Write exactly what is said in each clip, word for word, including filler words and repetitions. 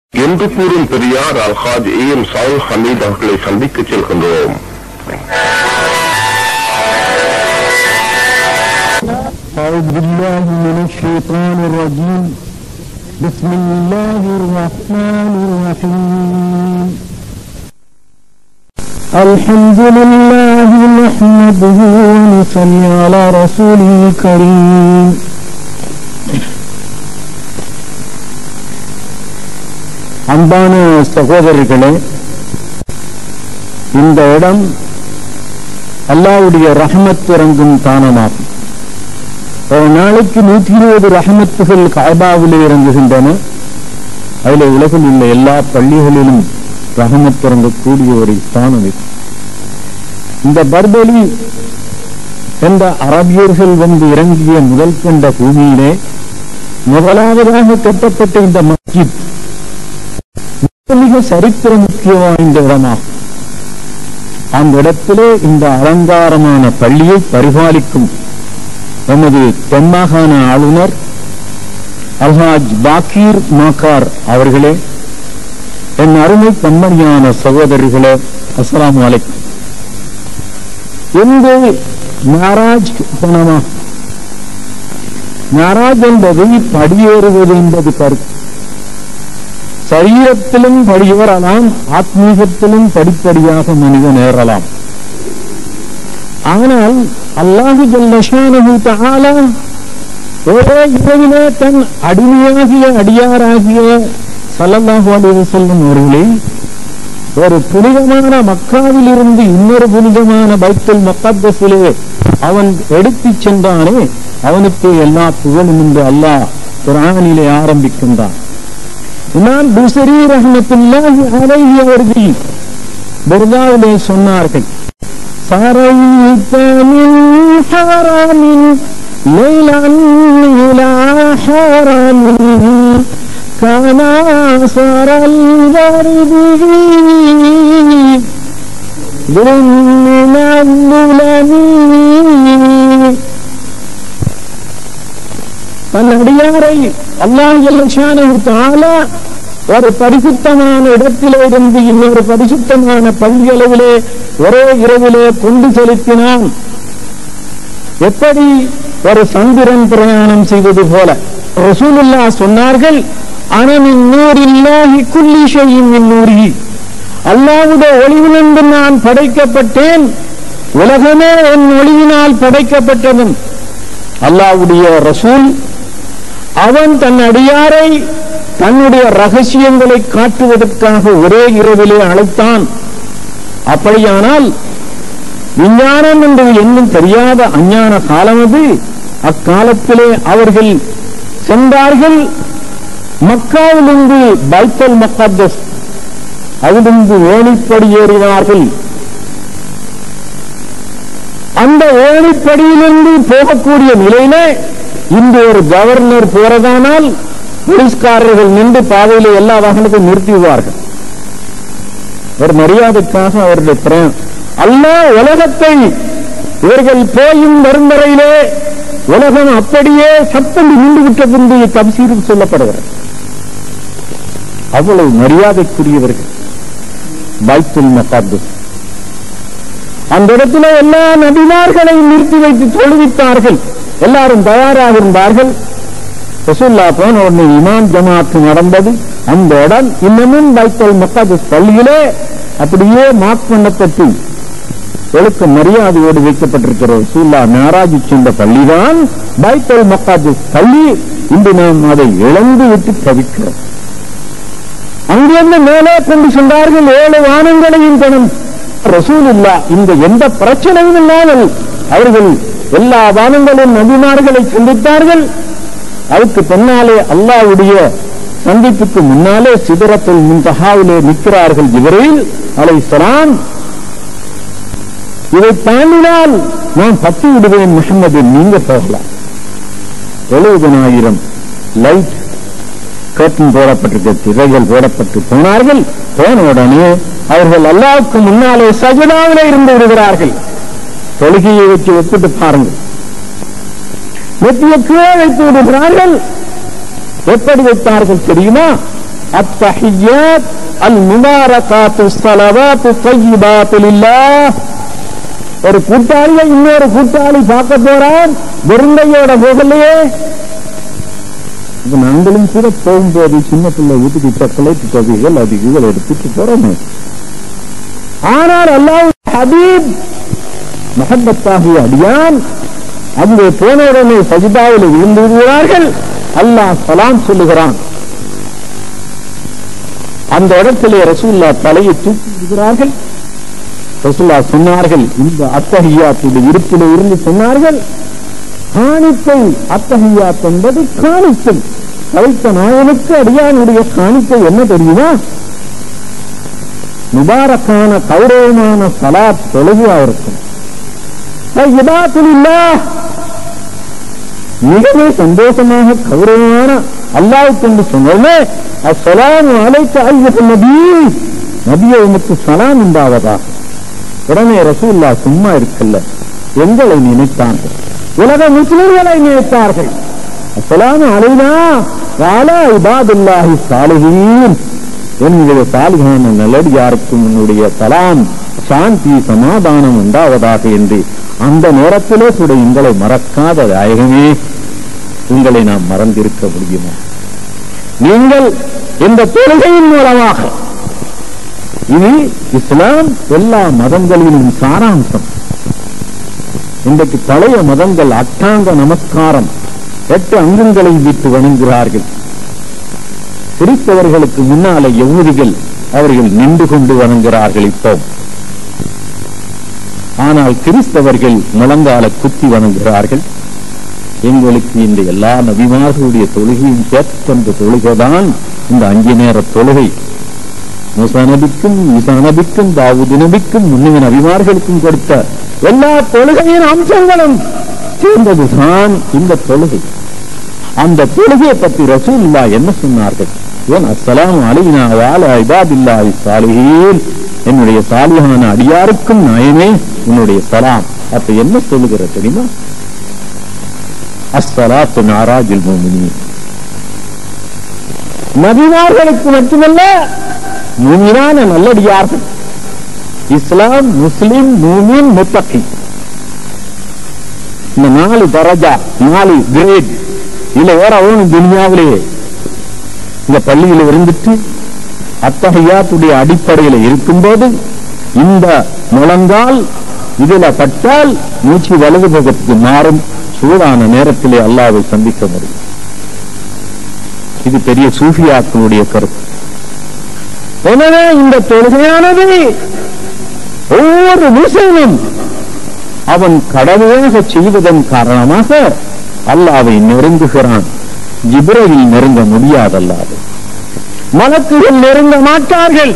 என்று கூறும் Periyar Alhaj A M சால் ஹமீத் அவர்களை சந்திக்க செல்கின்றோம். أعوذ بالله من الشيطان الرجيم. بسم الله الرحمن الرحيم. الحمد لله نحمده ونصلي على رسوله الكريم. அன்பான சகோதரர்களே, இந்த இடம் அல்லாஹ்வுடைய ரஹ்மத் இறங்கும் தானமாகும். ஒரு நாளைக்கு நூற்றி இருபது ரஹ்மத்துகள் கஅபாவிலே இறங்குகின்றன. அதில் உலகில் உள்ள எல்லா பள்ளிகளிலும் ரஹ்மத் இறங்கக்கூடிய ஒரு ஸ்தானம் இது. இந்த பர்பலி என்ற அரபியர்கள் வந்து இறங்கிய முதல் கொண்ட பூமியிலே முதலாவதாக கட்டப்பட்ட இந்த மஸ்ஜித் மிக சரித்திர முக்கிய வாய்ந்த இடமாகும். அந்த இடத்திலே இந்த அலங்காரமான பள்ளியை பரிபாலிக்கும் நமது தென்மாகாண ஆளுநர் அல்ஹாஜ் பாக்கீர் மாக்கார் அவர்களே, என் அருமை கண்மணியான சகோதரிகளே, அஸ்ஸலாமு அலைக்கும். எங்கு மேராஜ் பணமா? மேராஜ் என்பது படியேறுவது என்பது கருத்து. சரீரத்திலும் படியேறலாம், ஆத்மீகத்திலும் படிப்படியாக மனிதன் ஏறலாம். ஆனால் அல்லாஹு ஜல்ல ஷானஹு தஆலா ஒரே இரவிலே தன் அடிமையாகிய அடியாராகிய ஸல்லல்லாஹு அலைஹி வஸல்லம் அவர்களை ஒரு புனிதமான மக்காவில் இருந்து இன்னொரு புனிதமான பைத்துல் முகத்தஸிலே அவன் எடுத்துச் சென்றானே, அவனுக்கு எல்லா புகழும் என்று அல்லாஹ் குர்ஆனிலே ஆரம்பிக்கின்றான். இமாம் புஸரி ரஹ்மத்துல்லாஹி அலைஹி அவர்கள் பர்தாவிலே சொன்னார்கள், صريت من حرم ليلا إلى حرم كان صار البرد من الظلم. தன்னடியாரை அல்லாஹ் ஜல்ல ஷானஹு தஆலா ஒரு பரிசுத்தமான இடத்திலே இருந்து இன்னொரு பரிசுத்தமான பள்ளியளவிலே ஒரே இரவிலே கொண்டு செலுத்தினான். எப்படி ஒரு சந்திரன் பிரயாணம் செய்வது போல. ரசூலுல்லாஹ் சொன்னார்கள், அன மின் நூரில்லாஹி குல்லி ஷைஇன் மின் நூரிஹி. அல்லாஹ்வுடைய ஒளியிலிருந்து நான் படைக்கப்பட்டேன், உலகமே என் ஒளியினால் படைக்கப்பட்டதும். அல்லாஹ்வுடைய ரசூல் அவன் தன் அடியாரை தன்னுடைய ரகசியங்களை காட்டுவதற்காக ஒரே இரவிலே அழைத்தான். அப்படியானால் விஞ்ஞானம் என்று இன்னும் தெரியாத அஞ்ஞான காலம் அது. அக்காலத்திலே அவர்கள் சென்றார்கள் மக்காவிலிருந்து பைத்துல் முகத்தஸ், அதிலிருந்து ஏணிப்படி ஏறினார்கள். அந்த ஏணிப்படியிலிருந்து போகக்கூடிய நிலையிலே இன்று ஒரு கவர்னர் போறதானால் போலீஸ்காரர்கள் நின்று பாதையிலே எல்லா வாகனத்தையும் நிறுத்திடுவார்கள். ஒரு மரியாதைக்காக அவருடைய திறன் அல்லாஹ் உலகத்தை இவர்கள் போயும் வரும் வரையிலே உலகம் அப்படியே சத்தம் நின்று விட்ட பின்பு தப்சீர் சொல்லப்படுகிறது. அவ்வளவு மரியாதைக்குரியவர்கள் பைத்துல் முகத்தஸ். அந்த இடத்துல எல்லா நபிமார்களையும் நிறுத்தி வைத்து தொழுவித்தார்கள். எல்லாரும் தயாராக இருந்தார்கள். ரசூலுல்லாஹ் போன உடனே இமாம் ஜமாத் நடந்தது. அந்த இடம் இன்னமும் பைத்துல் முகத்தஸ் பள்ளியிலே அப்படியே மார்க் பண்ணப்பட்டு ஒழுக்க மரியாதையோடு வைக்கப்பட்டிருக்கிறது. ரசூலுல்லாஹ் மேராஜ் சென்ற பள்ளிதான் பைத்துல் முகத்தஸ் பள்ளி. இன்று நாம் அதை இழந்து விட்டு தவிக்கிறோம். அங்கிருந்து மேலே கொண்டு சென்றார்கள். ஏழு வானங்களையும் கணும். ரசூலுல்லாஹ் இந்த எந்த பிரச்சனையும் இல்லாமல் அவர்கள் எல்லா வானங்களும் நபிமார்களை சந்தித்தார்கள். அதுக்கு பின்னாலே அல்லாஹ்வுடைய சந்திப்புக்கு முன்னாலே சிதறத்துல் முன்தஹாவிலே நிற்கிறார்கள் ஜிப்ரீல் அலைஹிஸ்ஸலாம். இதை தாண்டினால் நான் பத்து விடுவேன் முஹம்மது, நீங்க போகலாம். எழுபதனாயிரம் லைட் கர்டன் போடப்பட்டிருக்க திரைகள் போடப்பட்டு போனார்கள். போன உடனே அவர்கள் அல்லாஹ்வுக்கு முன்னாலே சஜதாவிலே இருந்து விடுகிறார்கள். தொழுகையை வச்சு ஒப்பிட்டு பாருங்கள். நெத்திய கீழே வைத்து விடுகிறார்கள். எப்படி வைத்தார்கள் தெரியுமா? அத்தஹிய்யாத் அல் முபாரகாத்து ஸலவாத்து தய்யிபாத்து லில்லாஹ். ஒரு கூட்டாளியை இன்னொரு கூட்டாளி பார்க்க போறான், வெறுங்கையோட போகலையே. நாங்களும் கூட போகும்போது சின்ன பிள்ளை வீட்டுக்கு சாக்லேட் தொகைகள் அது இதுகள் எடுத்துட்டு போறோமே. ஆனால் அல்லாஹ் ஹபீப் மஹப்பத்தாகிய அடியான் அங்கே போனவுடனே சஜிதாவில் விழுந்து விடுகிறார்கள். அல்லாஹ் சலாம் சொல்லுகிறான். அந்த இடத்திலே ரசூலுல்லாஹ் தலையை தூக்கி விடுகிறார்கள். ரசூலுல்லாஹ் சொன்னார்கள், இந்த அத்தஹிய்யாத்துடைய இருப்பிலே இருந்து சொன்னார்கள், காணிக்கை அத்தஹிய்யாத் என்பது காணிக்கை. படைத்த நாயனுக்கு அடியானுடைய காணிக்கை என்ன தெரியுமா? முபாரக்கான கௌரவமான சலாத் தொழுகையா இருக்கும். மிகவே சந்தோஷமாக கௌரவமான அல்லாஹ்வுக்கு என்று சொன்னே, அஸ்ஸலாமு அலைக்க அய்யுஹன் நபி, நபியே உமக்கு சலாம் உண்டாவதாக. உடனே ரசூலுல்லாஹ் சும்மா இருக்கல்ல, எங்களை நினைத்தார்கள், உலக முஸ்லிம்களை நினைத்தார்கள். அஸ்ஸலாமு அலைனா வஅலா இபாதுல்லாஹி ஸாலிஹீன், என்னுடைய சாலிஹான நல்லடியாருக்கும் என்னுடைய சலாம் சாந்தி சமாதானம் உண்டாவதாக என்று அந்த நேரத்திலே கூட எங்களை மறக்காத நாயகமே, உங்களை நாம் மறந்திருக்க முடியுமா? நீங்கள் இந்த தொழுகையின் மூலமாக, இது இஸ்லாம் எல்லா மதங்களிலும் சாராம்சம். இன்றைக்கு பழைய மதங்கள் அட்டாங்க நமஸ்காரம் எட்டு அங்கங்களை விட்டு வணங்குகிறார்கள். கிறிஸ்தவர்களுக்கு முன்னாலே யகூதிகள் அவர்கள் நின்று கொண்டு வணங்குகிறார்கள் இப்போ. ஆனால் கிறிஸ்தவர்கள் முழங்கால குத்தி வணங்குகிறார்கள். எங்களுக்கு இந்த எல்லா நபிமார்களுடைய தொழுகையும் சேர்த்த தொழுகைதான் இந்த அஞ்சு நேர தொழுகை. மூசா நபிக்கும் ஈசா நபிக்கும் தாவூது நபிக்கும் முன்னைய நபிமார்களுக்கும் கொடுத்த எல்லா தொழுகையின் அம்சங்களும் சேர்ந்ததுதான் இந்த தொழுகை. அந்த தொழுகையை பற்றி ரசூலுல்லாஹ் என்ன சொன்னார்கள்? அஸ்ஸலாமு அலைனா வஅலா இபாதில்லாஹி ஸாலிஹீன், என்னுடைய சாலிஹான அடியாருக்கும் நாயனே உன்னுடைய சலாம். அப்ப என்ன சொல்லுகிற தெரியுமா? அஸ்ஸலாத்து மிஅராஜுல் முஃமினீன். நபிமார்களுக்கு மட்டுமல்ல, மூமினான நல்லடியார்கள், இஸ்லாம், முஸ்லிம், மூமின், முத்தகி, இந்த நாலு தரஜா, நாலு கிரேட் இல்ல வேற அவனும் துனியாவிலேயே இந்த பள்ளியில் இருந்துட்டு அத்தஹிய்யாத்துடைய அடிப்படையில் இருக்கும்போது இந்த முழங்கால் இதுல பட்டால் மூச்சு வலது பக்கத்துக்கு மாறும். சூடான நேரத்திலே அல்லாஹ்வை சந்திக்க முடியும். இது பெரிய சூஃபியாக்களுடைய கருத்து. எனவே இந்த தொழுகையானது ஒவ்வொரு முஸ்லிமும் அவன் கடமையாக செய்வதன் காரணமாக அல்லாஹ்வை நெருங்குகிறான். ஜிப்ரீல் நெருங்க முடியாதல்லாது, மலக்குகள் நெருங்க மாட்டார்கள்.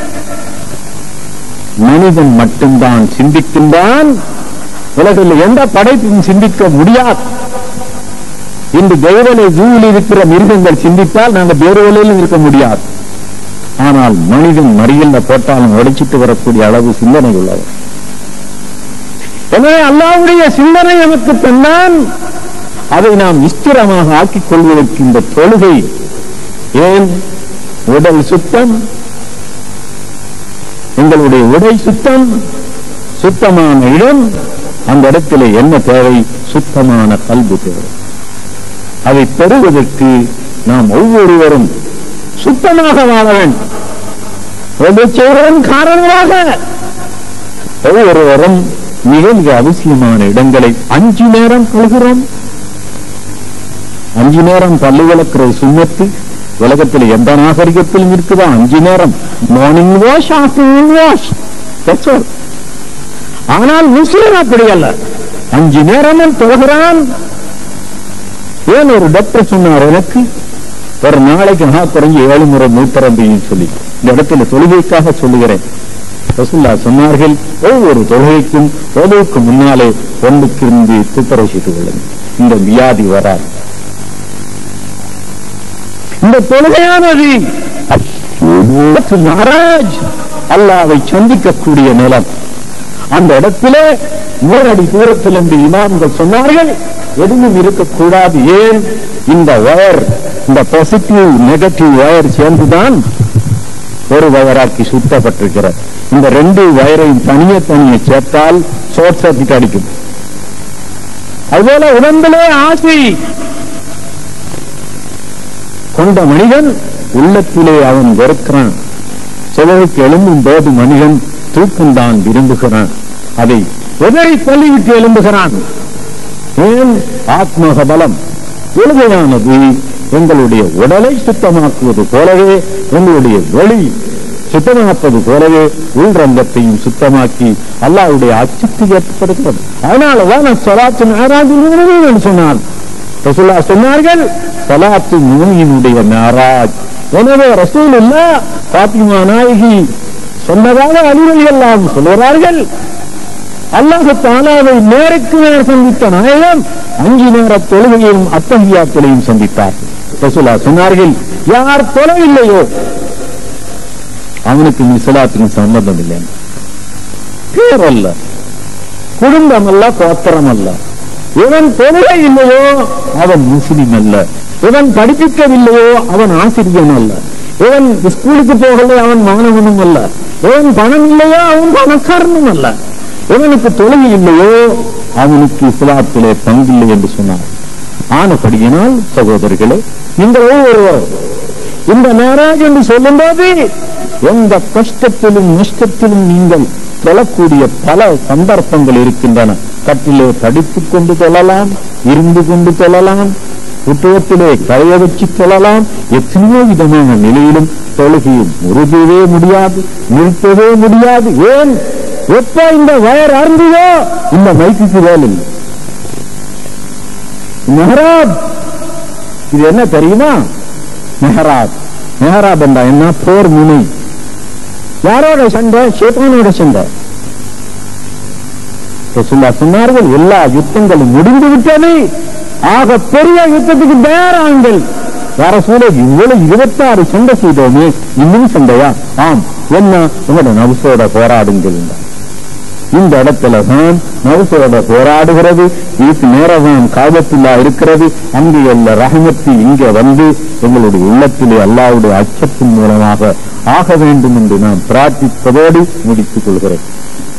மனிதன் மட்டும்தான் சிந்திக்கின்றான். உலகில் எந்த படைப்பும் சிந்திக்க முடியாது. இன்று கௌரவ ஜூவில் இருக்கிற மிருகங்கள் சிந்தித்தால் நாங்கள் வேறு வேலையிலும் இருக்க முடியாது. ஆனால் மனிதன் மறியல்ல போட்டாலும் உடைச்சிட்டு வரக்கூடிய அளவு சிந்தனை உள்ளவர். எனவே அல்லாஹ்வுடைய சிந்தனை நமக்கு தந்தான். அதை நாம் நிச்சயமாக ஆக்கிக் கொள்வதற்கு இந்த தொழுகை. ஏன்? உடல் சுத்தம், எங்களுடைய உடை சுத்தம், சுத்தமான இடம். அந்த இடத்திலே என்ன தேவை? சுத்தமான கல்பு தேவை. அதை பெறுவதற்கு நாம் ஒவ்வொருவரும் சுத்தமாக வாழ வேண்டும். செய்வதன் காரணமாக ஒவ்வொருவரும் மிக மிக அவசியமான இடங்களை அஞ்சு நேரம் கழுகிறோம். அஞ்சு நேரம் பல்லு விளக்குறது சுண்ணத்து. உலகத்தில் எந்த நாகரிகத்திலும் இருக்குதா? அஞ்சு நேரம் மார்னிங் வாஷ், ஆஃப்டர்நூன் வாஷ். ஆனால் முஸ்லிம் அப்படி அல்ல, அஞ்சு நேரமும் தொழுகிறான். ஏன் ஒரு டாக்டர் சொன்னார், எனக்கு ஒரு நாளைக்கு நான் குறைஞ்சு ஏழு முறை மூத்தரம்பின்னு சொல்லி. இந்த இடத்துல தொழுகைக்காக சொல்லுகிறேன். ரசூலுல்லாஹ் சொன்னார்கள், ஒவ்வொரு தொழுகைக்கும் தொழுகைக்கு முன்னாலே ஒன்றுக்கு இருந்து துப்புரவு செய்து கொள்ளுங்கள், இந்த வியாதி வராது. இந்த தொழுகையானது அல்லாஹ்வை சந்திக்கக்கூடிய நிலம். அந்த இடத்திலே நூறு அடி தூரத்தில் என்று இமாம்கள் சொன்னார்கள். எதுவும் இருக்கக்கூடாது. ஏன்? இந்த வயர், இந்த பாசிட்டிவ் நெகட்டிவ் வயர் சேர்ந்துதான் ஒரு வயராக்கி சுத்தப்பட்டிருக்கிறது. இந்த ரெண்டு வயரையும் தனிய தனியே சேர்த்தால் ஷார்ட் சர்க்யூட் அடிக்கும். அதுபோல உடம்பிலே ஆசை கொண்ட மனிதன் உள்ளத்திலே அவன் வெறுக்கிறான். சிலருக்கு எழும்பும் போது மனிதன் தூக்கம்தான் விரும்புகிறான். அதை எதிரை தள்ளிவிட்டு எழும்புகிறான். ஏன்? ஆத்மக பலம். எழுதையானது எங்களுடைய உடலை சுத்தமாக்குவது போலவே, எங்களுடைய வெளி சுத்தமாப்பது போலவே உள்ரங்கத்தையும் சுத்தமாக்கி அல்லாஹ்வுடைய அச்சத்தை ஏற்படுகிறது. அதனாலதான் ஸலாத்து மிஅராஜ் சொன்னார். ரசூலுல்லாஹ் சொன்னார்கள், ஸலாத்து மூமினுடைய மிஅராஜ். எனவே ரசூலுல்லாஹ் ஃபாத்திமா நாயகி சொன்னதாக அலி ரலியல்லாஹு சொல்கிறார்கள், அல்லாஹ் தஆலாவை நேருக்கு நேர் சந்தித்த நாயகம் அஞ்சு நேர தொழுகையும் அத்தஹியாத்திலையும் சந்தித்தார்கள். ரசூலுல்லாஹ் சொன்னார்கள், யார் தொழவில்லையோ அவனுக்கு இஸ்லாத்துக்கு சம்பந்தம் இல்லை. பேர் அல்ல, குடும்பம் அல்ல, கோத்திரம் அல்ல. இவன் தொழுகை இல்லையோ அவன் முஸ்லிம் அல்ல. இவன் படிப்பிக்கவில்லையோ அவன் ஆசிரியன் அல்ல. இவன் ஸ்கூலுக்கு போகல அவன் மாணவனும் அல்ல. இவன் பணம் இல்லையோ அவன் பணக்காரனும் அல்ல. இவனுக்கு தொழுகை இல்லையோ அவனுக்கு இஸ்லாத்திலே பங்கில்லை என்று சொன்னார். ஆனபடியினால் சகோதரர்களே, நீங்கள் ஒவ்வொருவர் இந்த மேராஜ் என்று சொல்லும் போது எந்த கஷ்டத்திலும் நஷ்டத்திலும் நீங்கள் தொழக்கூடிய பல சந்தர்ப்பங்கள் இருக்கின்றன. கட்டிலே படித்துக் கொண்டு தொழலாம், இருந்து கொண்டு தொழலாம், புத்தகத்திலே கரைய வச்சு தொழலாம். எத்தனையோ விதமான நிலையிலும் தொழுகையும் முறுகவே முடியாது, நிறுத்தவே முடியாது. ஏன்? எப்ப இந்த வயர் அருந்தியோ இந்த மைக்கு வேலை. மெஹராப் இது என்ன தெரியுமா? மெஹராப் மெஹராப் என்றா என்ன? போர் முனை. யாரோட சண்டை? ஷைத்தானோட சண்டை. ரசூலுல்லாஹ் சொன்னார்கள், எல்லா யுத்தங்களும் முடிந்து விட்டது, ஆக பெரிய யுத்தத்துக்கு தயாராங்கள். யார சூழ இவ்வளவு இருபத்தி ஆறு சண்டை செய்தோமே, இன்னும் சண்டையா? ஆம். என்ன? உங்களோட நபுசோட போராடுங்கள். இந்த இடத்துலதான் நபுசோட போராடுகிறது. இதுக்கு நேரதான் காபத்துல்லா இருக்கிறது. அங்கே உள்ள ரஹமத்து இங்கே வந்து எங்களுடைய உள்ளத்திலே அல்லாஹ்வுடைய அச்சத்தின் மூலமாக ஆக வேண்டும் என்று நாம் பிரார்த்திப்பதோடு முடித்துக் கொள்கிறேன்.